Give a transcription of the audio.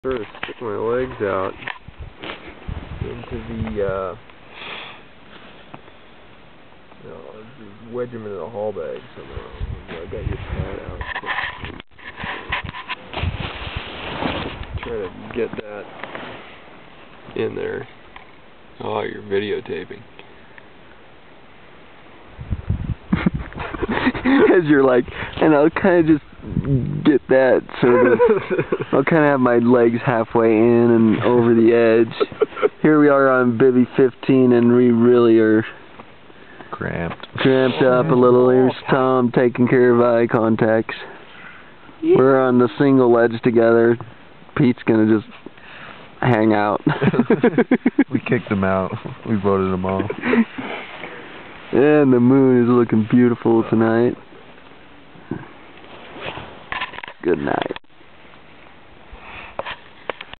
Sort of stick my legs out into the wedge them into the haul bag somehow. I got your pad out. Try to get that in there. Oh, you're videotaping. As you're like, and I'll kind of just get that sort of, I'll kind of have my legs halfway in and over the edge. Here we are on Bivy 15 and we really are cramped up a little. Here's Tom taking care of eye contacts. We're on the single ledge together. Pete's gonna just hang out. We kicked him out. We voted him off. And the moon is looking beautiful tonight. Good night.